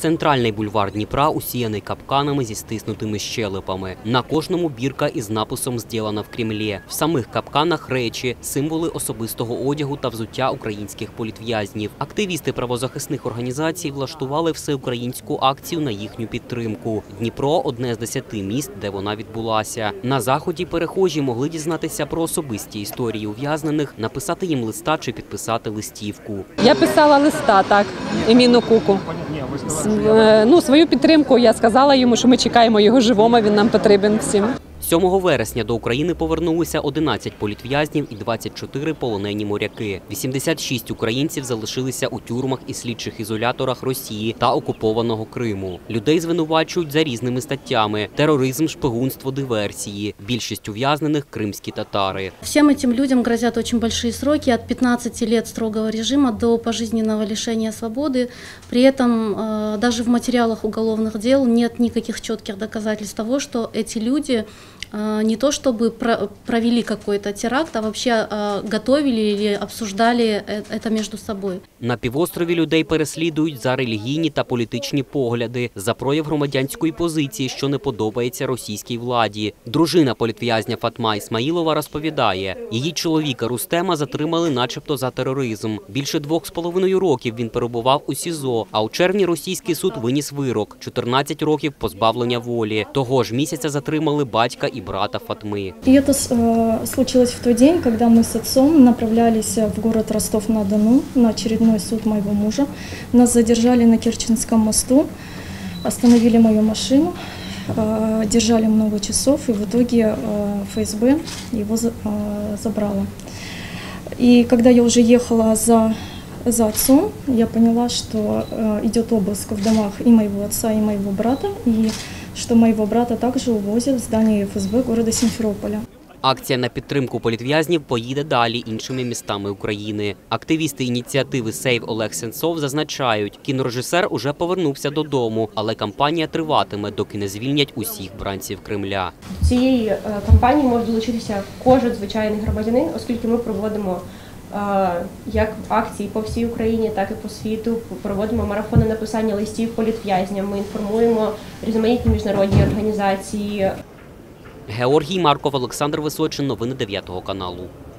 Центральний бульвар Дніпра усіяний капканами зі стиснутими щелепами. На кожному бірка із написом «Здєлана в Кремлі». В самих капканах речі, символи особистого одягу та взуття українських політв'язнів. Активісти правозахисних організацій влаштували всеукраїнську акцію на їхню підтримку. Дніпро – одне з 10 міст, де вона відбулася. На заході перехожі могли дізнатися про особисті історії ув'язнених, написати їм листа чи підписати листівку. Я писала листа, так, Еміну Куку. Свою підтримку я сказала йому, що ми чекаємо його живому, він нам потрібен всім. 7 вересня до України повернулися 11 політв'язнів і 24 полонені моряки. 86 українців залишилися у тюрмах і слідчих ізоляторах Росії та окупованого Криму. Людей звинувачують за різними статтями – тероризм, шпигунство, диверсії. Більшість ув'язнених – кримські татари. Всем этим людям грозят очень большие сроки, от 15 лет строгого режима до пожизненного лишения свободы. При этом даже в материалах уголовных дел нет никаких четких доказательств того, что эти люди не то чтобы провели какой-то теракт, а вообще готовили или обсуждали это между собой. На півострові людей переслідують за релігійні та політичні погляди, за прояв громадянської позиції, що не подобається російській владі. Дружина політв'язня Фатма Ісмаїлова розповідає, її чоловіка Рустема затримали начебто за тероризм. Більше 2,5 років він перебував у СІЗО, а у червні російський суд виніс вирок – 14 років позбавлення волі. Того ж місяця затримали батька і брата Фатмы. И это случилось в тот день, когда мы с отцом направлялись в город Ростов-на-Дону на очередной суд моего мужа. Нас задержали на Керченском мосту, остановили мою машину, держали много часов, и в итоге ФСБ его забрало. И когда я уже ехала за отцом, я поняла, что идет обыск в домах и моего отца, и моего брата, и что моего брата также увозят в здание ФСБ города Сімферополя. Акція на підтримку політв'язнів поїде далі іншими містами України. Активісти ініціативи «Сейв» Олег Сенцов зазначають, кінорежисер уже повернувся додому, але кампанія триватиме, доки не звільнять усіх бранців Кремля. До цієї кампанії може долучитися кожен звичайний громадянин, оскільки ми проводимо як акції по всій Україні, так і по світу. Проводимо марафони написання листів політв'язням, ми інформуємо різноманітні міжнародні організації. Георгій Марков, Олександр Височин. Новини 9 каналу.